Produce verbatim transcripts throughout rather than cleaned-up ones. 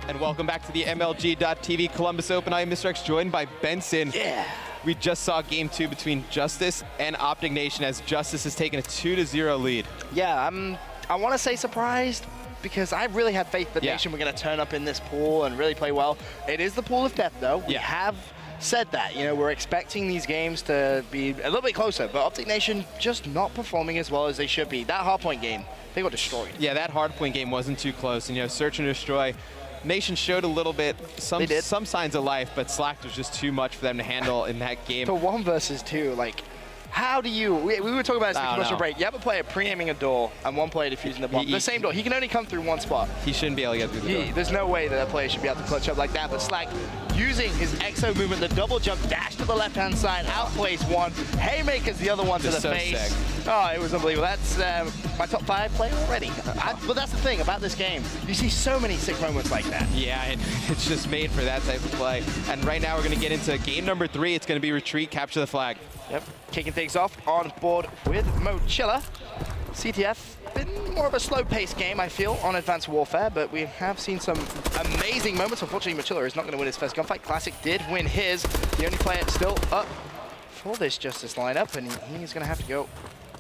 And welcome back to the M L G dot T V Columbus Open. I am Mister X, joined by Benson. Yeah. We just saw game two between Justice and Optic Nation as Justice has taken a two to zero lead. Yeah, I'm, I want to say surprised because I really had faith that yeah. Nation were going to turn up in this pool and really play well. It is the pool of death, though. We yeah. have said that. You know, we're expecting these games to be a little bit closer, but Optic Nation just not performing as well as they should be. That hardpoint game, they got destroyed. Yeah, that hardpoint game wasn't too close. And, you know, Search and Destroy, Nation showed a little bit, some some signs of life, but Slacked was just too much for them to handle in that game. For one versus two, like, how do you, we, we were talking about this in the commercial break, you have a player pre-aiming a door and one player defusing the bomb. He, the same door, he can only come through one spot. He shouldn't be able to get through the he, door. There's no way that a player should be able to clutch up like that, but Slack, using his X O movement, the double jump dash to the left-hand side, outplays one, haymakers the other one to the so face. Sick. Oh, it was unbelievable. That's um, my top five player already. I, but that's the thing about this game. You see so many sick moments like that. Yeah, it, it's just made for that type of play. And right now we're going to get into game number three. It's going to be retreat, capture the flag. Yep, kicking things off on board with Mochilla. C T F, been more of a slow-paced game, I feel, on Advanced Warfare, but we have seen some amazing moments. Unfortunately, Mochilla is not going to win his first gunfight. Classic did win his. The only player still up for this Justice lineup, and he's going to have to go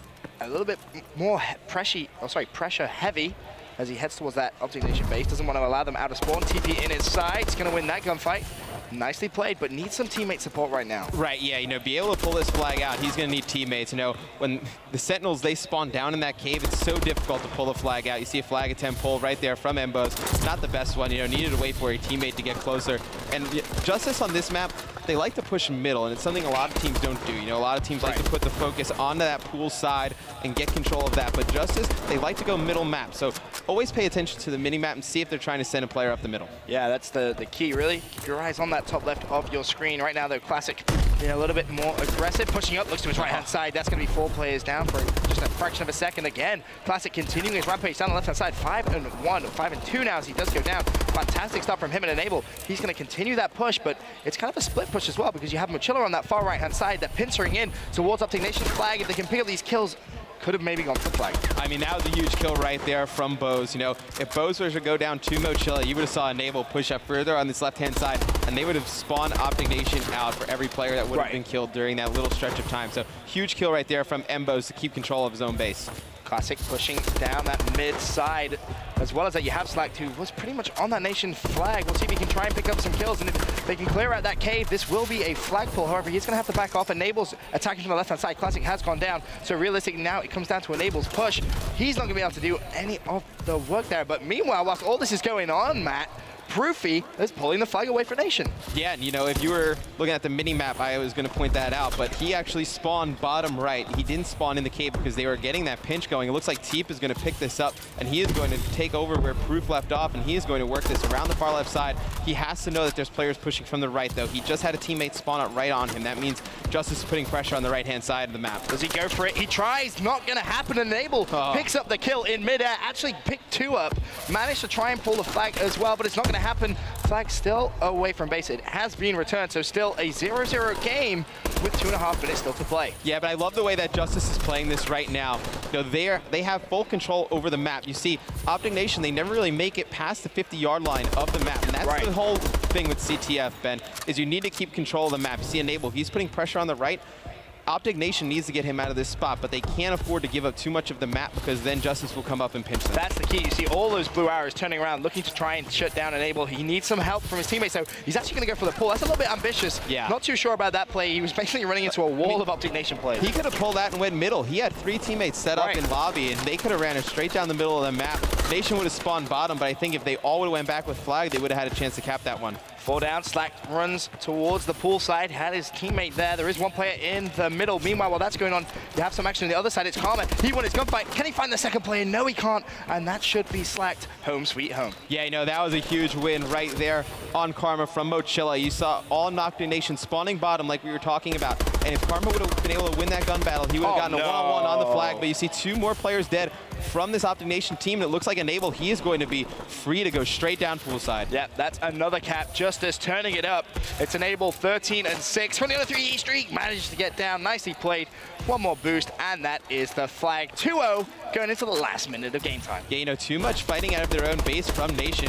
a little bit more pressure, oh sorry, pressure heavy as he heads towards that Optic Nation base. Doesn't want to allow them out of spawn. T P in his side. He's going to win that gunfight. Nicely played, but needs some teammate support right now. Right, yeah, you know, be able to pull this flag out, he's going to need teammates. You know, when the Sentinels, they spawn down in that cave, it's so difficult to pull the flag out. You see a flag attempt pull right there from Embos. Not the best one, you know, needed to wait for a teammate to get closer. And Justice on this map, they like to push middle, and it's something a lot of teams don't do. You know, a lot of teams right. like to put the focus onto that pool side and get control of that. But Justice, they like to go middle map. So always pay attention to the mini-map and see if they're trying to send a player up the middle. Yeah, that's the, the key, really. Keep your eyes on that top left of your screen. Right now, though, Classic being a little bit more aggressive, pushing up, looks to his right-hand side. That's going to be four players down for just a fraction of a second. Again, Classic continuing his rampage down the left-hand side. Five and one, five and two now as he does go down. Fantastic start from him and Enable. He's going to continue that push, but it's kind of a split push as well because you have Mochilla on that far right-hand side. They're pincering in towards Optic Nation's flag. If they can pick up these kills, could have maybe gone for the flag. I mean, that was a huge kill right there from Bose. You know, if Bose were to go down to Mochilla, you would have saw Enable push up further on this left-hand side, and they would have spawned Optic Nation out for every player that would have right. been killed during that little stretch of time. So huge kill right there from Embos to keep control of his own base. Classic pushing down that mid side, as well as that you have Slack, who was pretty much on that Nation flag. We'll see if he can try and pick up some kills, and if they can clear out that cave, this will be a flag pull. However, he's going to have to back off. Enable's attacking from the left-hand side. Classic has gone down, so realistically now it comes down to Enable's push. He's not going to be able to do any of the work there, but meanwhile, whilst all this is going on, Matt, Proofy is pulling the flag away for Nation. Yeah, and you know, if you were looking at the mini-map, I was going to point that out, but he actually spawned bottom right. He didn't spawn in the cave because they were getting that pinch going. It looks like Teep is going to pick this up, and he is going to take over where Proof left off, and he is going to work this around the far left side. He has to know that there's players pushing from the right, though. He just had a teammate spawn up right on him. That means Justice is putting pressure on the right-hand side of the map. Does he go for it? He tries. Not going to happen. Enable oh. picks up the kill in midair. Actually picked two up. Managed to try and pull the flag as well, but it's not going to happen. Flag still away from base. It has been returned, so still a zero zero game with two and a half minutes still to play. Yeah, but I love the way that Justice is playing this right now. You know, they're, they have full control over the map. You see, Optic Nation, they never really make it past the fifty yard line of the map, and that's right. the whole thing with C T F, Ben, is you need to keep control of the map. You see Enable, he's putting pressure on the right. Optic Nation needs to get him out of this spot, but they can't afford to give up too much of the map because then Justice will come up and pinch them. That's the key. You see all those blue arrows turning around, looking to try and shut down Enable. He needs some help from his teammates, so he's actually going to go for the pull. That's a little bit ambitious. Yeah. Not too sure about that play. He was basically running into a wall I mean, of Optic Nation players. He could have pulled that and went middle. He had three teammates set right. up in lobby, and they could have ran it straight down the middle of the map. Nation would have spawned bottom, but I think if they all would have went back with flag, they would have had a chance to cap that one. Four down, Slack runs towards the pool side, had his teammate there. There is one player in the middle. Meanwhile, while that's going on, you have some action on the other side. It's Karma. He won his gunfight. Can he find the second player? No, he can't. And that should be Slacked. Home sweet home. Yeah, you know, that was a huge win right there on Karma from Mochilla. You saw all Optic Nation spawning bottom like we were talking about. And if Karma would have been able to win that gun battle, he would have oh, gotten no. a one-on-one on the flag. But you see two more players dead from this Optic Nation team. And it looks like Enable, he is going to be free to go straight down pool side. Yeah, that's another cap. Justice turning it up. It's Enable thirteen and six. twenty on a three E streak. Managed to get down. Nicely played. One more boost, and that is the flag. two oh going into the last minute of game time. Yeah, you know, too much fighting out of their own base from Nation.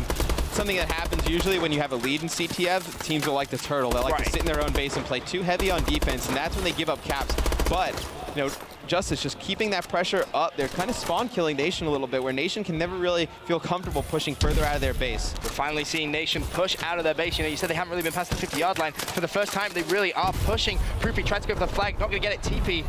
something that happens usually when you have a lead in C T F. Teams will like to turtle. They like right. to sit in their own base and play too heavy on defense, and that's when they give up caps. But, you know, Justice just keeping that pressure up. They're kind of spawn killing Nation a little bit, where Nation can never really feel comfortable pushing further out of their base. We're finally seeing Nation push out of their base. You know, you said they haven't really been past the fifty yard line. For the first time, they really are pushing. Proopy tried to go for the flag, not going to get it. T P,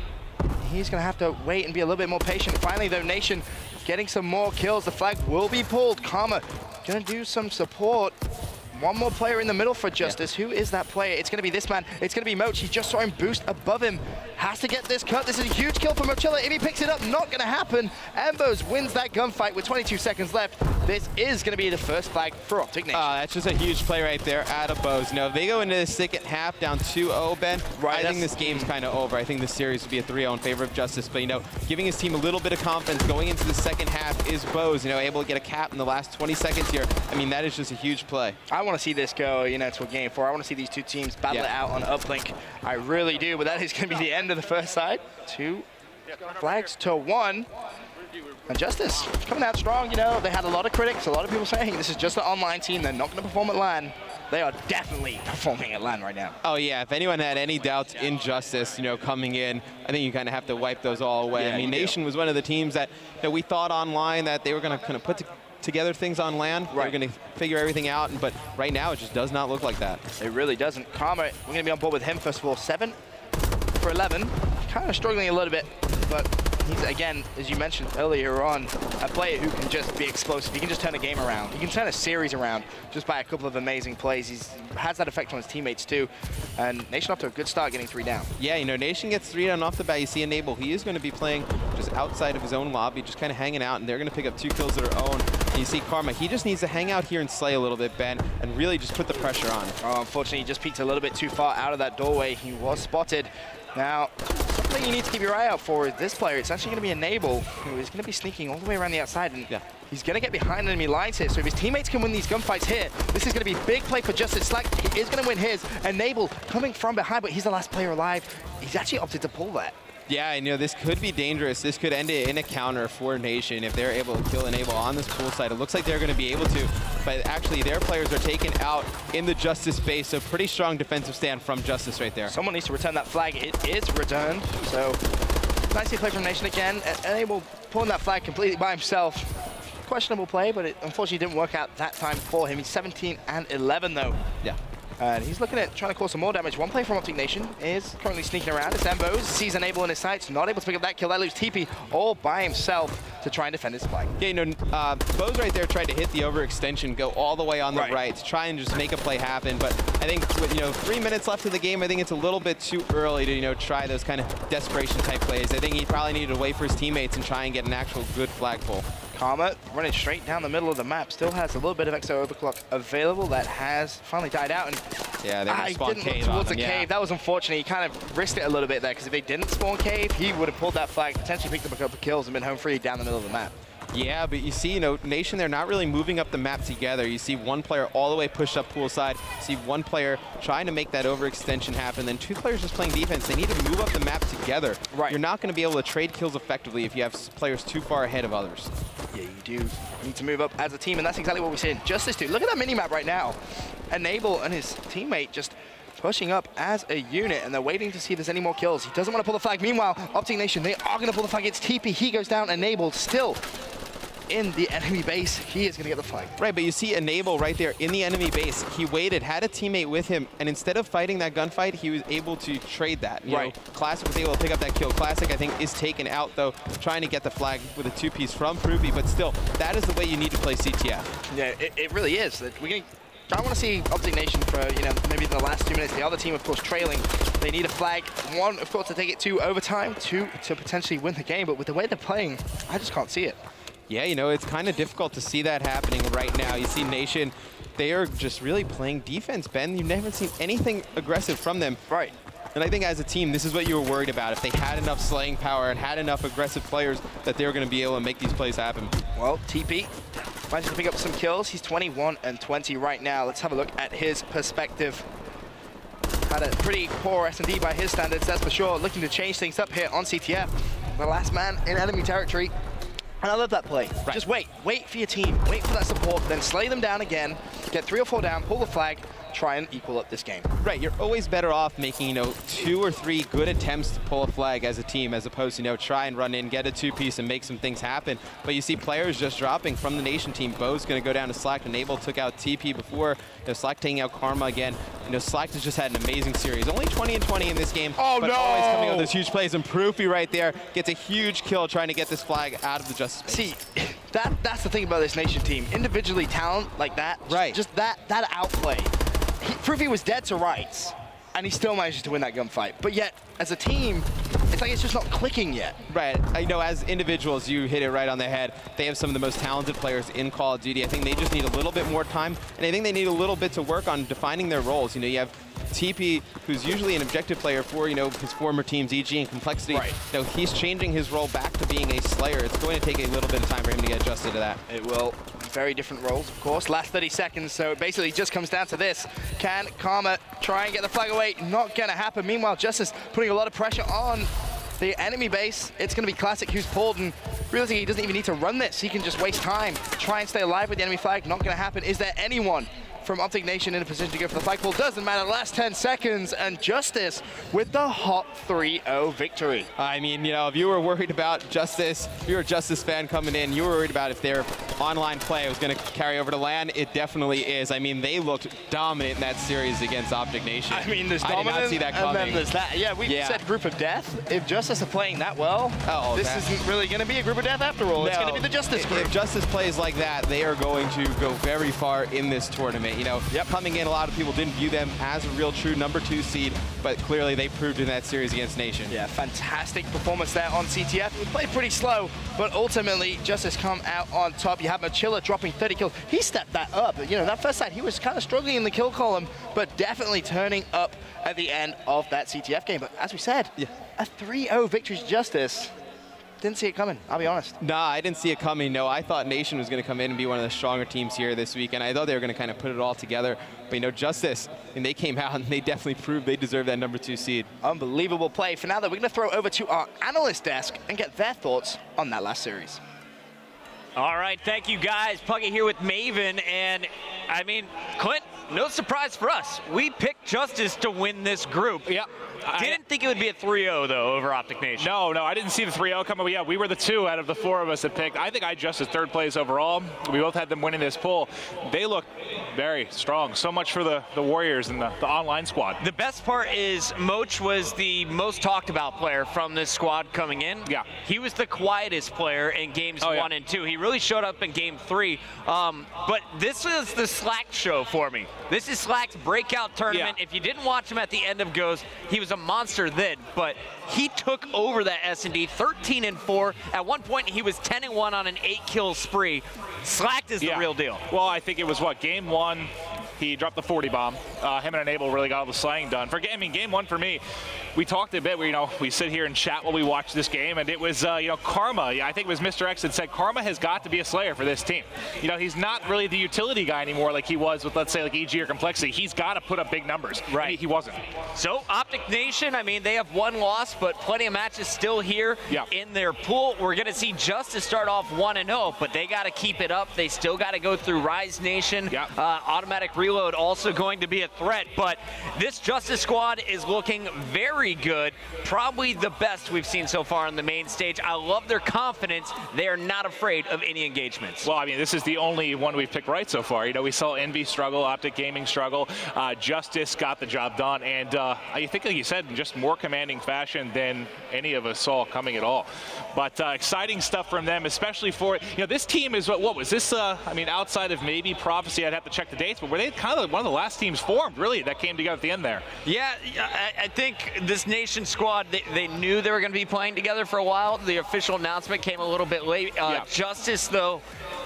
he's going to have to wait and be a little bit more patient. Finally, though, Nation getting some more kills. The flag will be pulled. Karma going to do some support. One more player in the middle for Justice. Yeah. Who is that player? It's going to be this man. It's going to be Moch. He just saw him boost above him. Has to get this cut. This is a huge kill for Mochilla. If he picks it up, not going to happen. Embos wins that gunfight with twenty-two seconds left. This is going to be the first flag for Optic Nation. Uh, that's just a huge play right there out of Bows. You know, if they go into the second half down two oh, Ben, right, I think this game's kind of over. I think this series would be a three oh in favor of Justice. But, you know, giving his team a little bit of confidence going into the second half is Bows, you know, able to get a cap in the last twenty seconds here. I mean, that is just a huge play. I want to see this go, you know, to a game four. I want to see these two teams battle yeah. it out on Uplink. I really do, but that is going to be the end of the first side. Two flags to one. And Justice coming out strong, you know, they had a lot of critics, a lot of people saying this is just an online team, they're not going to perform at LAN. They are definitely performing at LAN right now. Oh yeah, if anyone had any doubts in Justice, you know, coming in, I think you kind of have to wipe those all away. Yeah, I mean, Nation do. was one of the teams that, that we thought online that they were going to kind of put to together things on LAN. Right. We're going to figure everything out, but right now it just does not look like that. It really doesn't. Karma, we're going to be on board with him first of all. Seven for eleven. Kind of struggling a little bit, but he's, again, as you mentioned earlier on, a player who can just be explosive. He can just turn a game around. He can turn a series around just by a couple of amazing plays. He has that effect on his teammates too. And Nation off to a good start getting three down. Yeah, you know, Nation gets three down off the bat. You see Enable, he is going to be playing just outside of his own lobby, just kind of hanging out, and they're going to pick up two kills of their own. And you see Karma, he just needs to hang out here and slay a little bit, Ben, and really just put the pressure on. Oh, unfortunately, he just peeked a little bit too far out of that doorway. He was spotted. Now, something you need to keep your eye out for is this player. It's actually going to be Enable, who is going to be sneaking all the way around the outside, and yeah. he's going to get behind enemy lines here. So if his teammates can win these gunfights here, this is going to be a big play for Justice. Slack he is going to win his. Enable coming from behind, but he's the last player alive. He's actually opted to pull that. Yeah, you know, this could be dangerous. This could end it in a counter for Nation if they're able to kill Enable on this pool side. It looks like they're going to be able to, but actually their players are taken out in the Justice base, so pretty strong defensive stand from Justice right there. Someone needs to return that flag. It is returned, so nicely played from Nation again. Enable pulling that flag completely by himself. Questionable play, but it unfortunately didn't work out that time for him. He's seventeen and eleven though. Yeah. And he's looking at trying to cause some more damage. One player from Optic Nation is currently sneaking around. It's Embos, sees Enable in his sights, not able to pick up that kill. That leaves T P all by himself to try and defend his flag. Yeah, you know, uh, Bows right there tried to hit the overextension, go all the way on the right. right to try and just make a play happen. But I think with, you know, three minutes left of the game, I think it's a little bit too early to, you know, try those kind of desperation type plays. I think he probably needed to wait for his teammates and try and get an actual good flag pull. Karma running straight down the middle of the map, still has a little bit of extra overclock available that has finally died out. And yeah, they ah, spawn didn't cave look towards on the them, cave. yeah. That was unfortunate. He kind of risked it a little bit there, because if they didn't spawn cave, he would have pulled that flag, potentially picked up a couple kills and been home free down the middle of the map. Yeah, but you see, you know, Nation, they're not really moving up the map together. You see one player all the way pushed up poolside. You see one player trying to make that overextension happen. Then two players just playing defense. They need to move up the map together. Right. You're not going to be able to trade kills effectively if you have players too far ahead of others. Yeah, you do need to move up as a team, and that's exactly what we're seeing. Justice do. Look at that mini-map right now. Enable and his teammate just pushing up as a unit, and they're waiting to see if there's any more kills. He doesn't want to pull the flag. Meanwhile, Optic Nation, they are going to pull the flag. It's T P. He goes down. Enable still in the enemy base. He is going to get the flag. Right, but you see Enable right there in the enemy base. He waited, had a teammate with him, and instead of fighting that gunfight, he was able to trade that. You right. know, Classic was able to pick up that kill. Classic, I think, is taken out, though, trying to get the flag with a two-piece from Proopy, but still, that is the way you need to play C T F. Yeah, it, it really is. We're going I want to see Optic Nation for, you know, maybe the last two minutes. The other team, of course, trailing. They need a flag. One, of course, to take it to overtime. Two, to potentially win the game. But with the way they're playing, I just can't see it. Yeah, you know, it's kind of difficult to see that happening right now. You see Nation, they are just really playing defense, Ben. You've never seen anything aggressive from them. Right. And I think as a team, this is what you were worried about. If they had enough slaying power and had enough aggressive players, that they were going to be able to make these plays happen. Well, T P managed to pick up some kills. He's twenty-one and twenty right now. Let's have a look at his perspective. Had a pretty poor S and D by his standards, that's for sure. Looking to change things up here on C T F. The last man in enemy territory. And I love that play. Right. Just wait. Wait for your team. Wait for that support. Then slay them down again. Get three or four down. Pull the flag. Try and equal up this game. Right, you're always better off making, you know, two or three good attempts to pull a flag as a team, as opposed to, you know, try and run in, get a two-piece, and make some things happen. But you see players just dropping from the Nation team. Bo's going to go down to Slack. Enable took out T P before. You know, Slack taking out Karma again. You know, Slack has just had an amazing series. Only twenty and twenty in this game. Oh, but no! always coming up with those huge plays. And Proofy right there gets a huge kill trying to get this flag out of the Justice space. See, that that's the thing about this Nation team. Individually talent like that, right. just, just that, that outplay. He, Proofy was dead to rights, and he still manages to win that gunfight. But yet, as a team, it's like it's just not clicking yet. Right. I know as individuals, you hit it right on the head. They have some of the most talented players in Call of Duty. I think they just need a little bit more time, and I think they need a little bit to work on defining their roles. You know, you have T P, who's usually an objective player for, you know, his former teams, E G and Complexity. Right. You know, he's changing his role back to being a Slayer. It's going to take a little bit of time for him to get adjusted to that. It will. Very different roles, of course. Last thirty seconds, so it basically just comes down to this. Can Karma try and get the flag away? Not gonna happen. Meanwhile, Justice putting a lot of pressure on the enemy base. It's gonna be Classic who's pulled, and realizing he doesn't even need to run this. He can just waste time, try and stay alive with the enemy flag. Not gonna happen. Is there anyone from Optic Nation in a position to go for the flagpole? Doesn't matter. Last ten seconds, and Justice with the hot three oh victory. I mean, you know, if you were worried about Justice, if you were a Justice fan coming in, you were worried about if their online play was going to carry over to LAN. It definitely is. I mean, they looked dominant in that series against Optic Nation. I mean, there's I did dominant, not see that coming. and then there's that. Yeah, we Yeah. said group of death. If Justice are playing that well, Oh, this that- isn't really going to be a group of death after all. It's No. going to be the Justice If- group. If Justice plays like that, they are going to go very far in this tournament. You know, Yep. coming in, a lot of people didn't view them as a real true number two seed, but clearly they proved in that series against Nation. Yeah, fantastic performance there on C T F. We played pretty slow, but ultimately Justice come out on top. You have Mochilla dropping thirty kills. He stepped that up. You know, that first side, he was kind of struggling in the kill column, but definitely turning up at the end of that C T F game. But as we said, Yeah. a three oh victory to Justice. Didn't see it coming, I'll be honest. Nah, I didn't see it coming. No, I thought Nation was going to come in and be one of the stronger teams here this week, and I thought they were going to kind of put it all together. But, you know, Justice, and they came out and they definitely proved they deserve that number two seed. Unbelievable play. For now, though, we're going to throw over to our analyst desk and get their thoughts on that last series. All right, thank you guys. Puggy here with Maven, and I mean, Clint, no surprise for us. We picked Justice to win this group. Yep. Didn't think it would be a three oh, though, over Optic Nation. No, no, I didn't see the three oh coming. But yeah, we were the two out of the four of us that picked. I think I Justice third place overall. We both had them winning this poll. They look very strong. So much for the, the Warriors and the, the online squad. The best part is Moch was the most talked about player from this squad coming in. Yeah. He was the quietest player in games Oh, yeah. one and two. He really showed up in game three. Um, but this was the Slack show for me. This is Slack's breakout tournament. Yeah. If you didn't watch him at the end of Goes, he was a monster then, but he took over that S and D thirteen and four. At one point, he was ten and one on an eight kill spree. Slack is Yeah. the real deal. Well, I think it was, what, game one, he dropped the forty bomb. Uh, him and Enable really got all the slaying done. For, I mean, game one for me, we talked a bit, where, you know, we sit here and chat while we watch this game, and it was, uh, you know, Karma. I think it was Mister X that said Karma has got to be a Slayer for this team. You know, he's not really the utility guy anymore like he was with, let's say, like E G or Complexity. He's got to put up big numbers. Right. He, he wasn't. So, Optic Nation, I mean, they have one loss, but plenty of matches still here Yeah. in their pool. We're going to see Justice start off one and oh, but they got to keep it up. They still got to go through Rise Nation. Yeah. Uh, automatic reload also going to be a threat, but this Justice squad is looking very good. Probably the best we've seen so far on the main stage. I love their confidence. They are not afraid of any engagements. Well, I mean, this is the only one we've picked right so far. You know, we saw Envy struggle, Optic Gaming struggle. Uh, Justice got the job done, and uh, I think, like you said, in just more commanding fashion than any of us saw coming at all. But uh, exciting stuff from them, especially for, you know, this team is, what, what was this, uh, I mean, outside of maybe Prophecy, I'd have to check the dates, but were they kind of one of the last teams formed, really, that came together at the end there? Yeah, I, I think this Nation squad, they, they knew they were going to be playing together for a while. The official announcement came a little bit late. Uh, Yeah. Justice, though,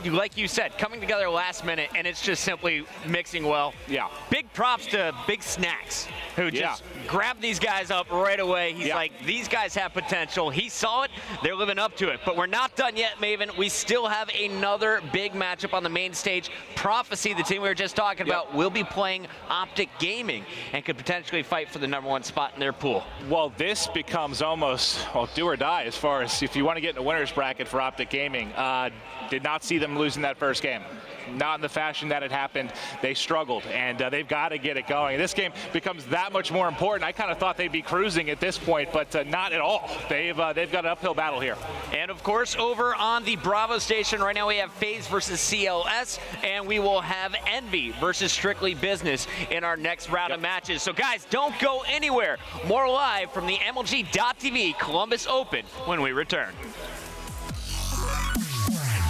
like you said, coming together last minute, and it's just simply mixing well. Yeah. Big props to Big Snacks, who just Yeah. grabbed these guys up right away. He's Yeah. like, these guys have potential. He saw it. They're living up to it. But we're not done yet, Maven. We still have another big matchup on the main stage. Prophecy, the team we were just talking Yep. about, will be playing Optic Gaming and could potentially fight for the number one spot in their pool. Well, this becomes almost, well, do or die as far as if you want to get in the winner's bracket for Optic Gaming. Uh, did not see them losing that first game. Not in the fashion that it happened. They struggled, and uh, they've got to get it going. This game becomes that much more important. I kind of thought they'd be cruising at this point, but uh, not at all. They've uh, they've got an uphill battle here. And of course, over on the Bravo station right now, we have FaZe versus C L S, and we will have Envy versus Strictly Business in our next round Yep. of matches. So guys, don't go anywhere. More live from the M L G dot T V Columbus Open when we return.